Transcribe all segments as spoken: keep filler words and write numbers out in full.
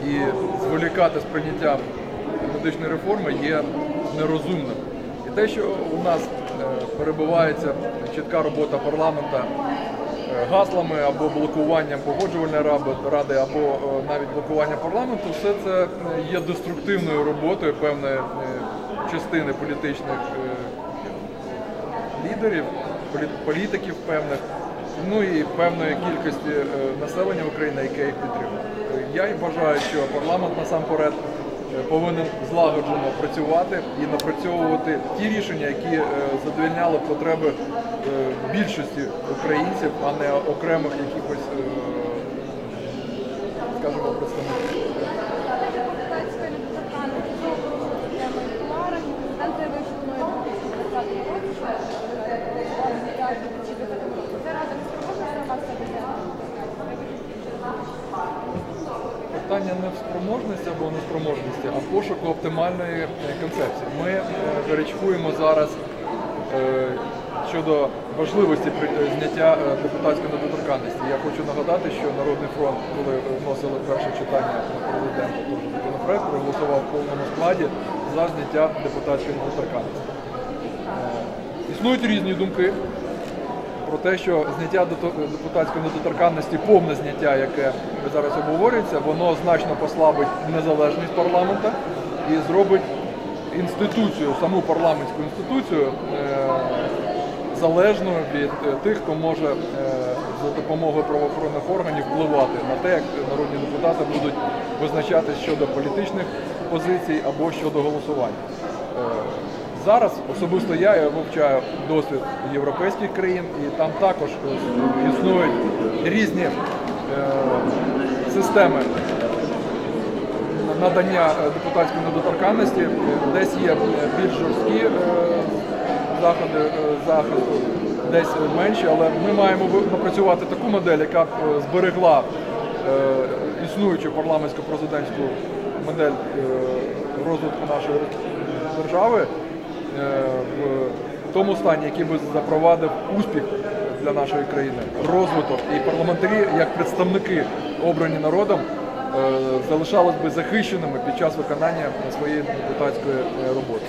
і зволікати з прийняттям медичної реформи є нерозумним. І те, що у нас перебувається чітка робота парламенту гаслами або блокуванням погоджувальної ради, або навіть блокуванням парламенту, все це є деструктивною роботою певної частини політичних лідерів, політиків певних, ну і певної кількості населення України, яке їх підтримує. Я і бажаю, що парламент насамперед повинен злагоджено працювати і напрацьовувати ті рішення, які задовольняли потреби більшості українців, а не окремих якихось, скажімо, представників. Питання не в спроможності або неспроможності, а в пошуку оптимальної концепції. Ми гарячкуємо зараз щодо важливості зняття депутатської недоторканності. Я хочу нагадати, що Народний фронт, коли вносили перше читання президента того законопроекту, проголосував в повному складі за зняття депутатської недоторканності. Існують різні думки про те, що зняття депутатської недоторканності, повне зняття, яке зараз обговорюється, воно значно послабить незалежність парламенту і зробить інституцію, саму парламентську інституцію залежною від тих, хто може за допомогою правоохоронних органів впливати на те, як народні депутати будуть визначатись щодо політичних позицій або щодо голосування. Зараз особисто я, я вивчаю досвід європейських країн, і там також існують різні е, системи надання депутатської недоторканності. Десь є більш жорсткі е, заходи е, захисту, десь менші, але ми маємо напрацювати таку модель, яка б зберегла е, існуючу парламентсько-президентську модель е, розвитку нашої держави в тому стані, який би запровадив успіх для нашої країни, розвиток, і парламентарі, як представники, обрані народом, залишались би захищеними під час виконання своєї депутатської роботи.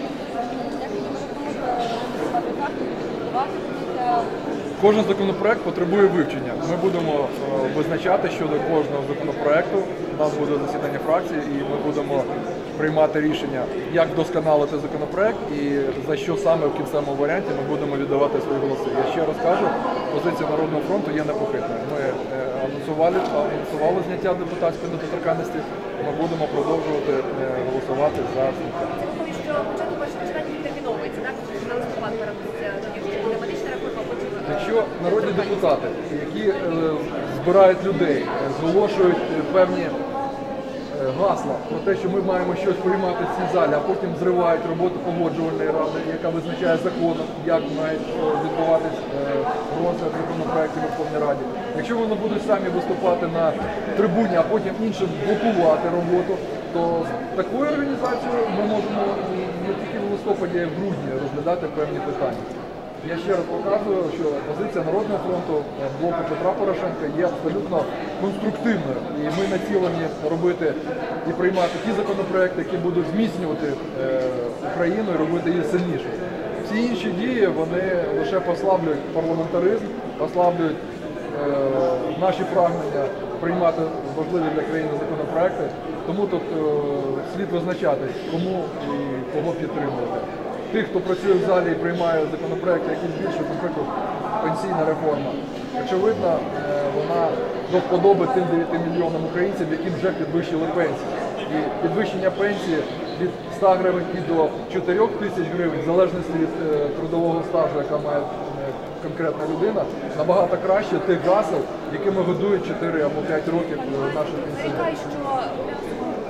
Кожен законопроект потребує вивчення. Ми будемо визначати щодо кожного законопроекту. У нас буде засідання фракції, і ми будемо приймати рішення, як вдосконалити законопроект і за що саме в кінцевому варіанті ми будемо віддавати свої голоси. Я ще раз кажу, позиція Народного фронту є непохитною. Ми анонсували, анонсували зняття депутатської недоторканності, ми будемо продовжувати голосувати за зняття. Що початку першого читання відтерміновується, так? На листопад переноситься медична реформа, потім... Якщо народні депутати, які е, збирають людей, зголошують певні е, гасла про те, що ми маємо щось приймати в цій залі, а потім зривають роботу погоджувальної ради, яка визначає законом, як мають відбуватись е, розгляд законопроєктів у Верховній Раді. Якщо вони будуть самі виступати на трибуні, а потім іншим блокувати роботу, то з такою організацією ми можемо не тільки в листопаді, а й в грудні розглядати певні питання. Я ще раз показую, що позиція Народного фронту, блоку Петра Порошенка є абсолютно конструктивною. І ми націлені робити і приймати ті законопроекти, які будуть зміцнювати Україну і робити її сильнішою. Всі інші дії, вони лише послаблюють парламентаризм, послаблюють наші прагнення приймати важливі для країни законопроекти. Тому тут слід визначатись, кому і кого підтримувати. Тих, хто працює в залі і приймає законопроекти, які збільшують, наприклад, пенсійна реформа. Очевидно, вона до вподоби тим дев'яти мільйонам українців, яким вже підвищили пенсії. І підвищення пенсії від ста гривень і до чотирьох тисяч гривень, в залежності від трудового стажу, яка має конкретна людина, набагато краще тих гасел, якими годують чотири або п'ять років наших пенсіонерів.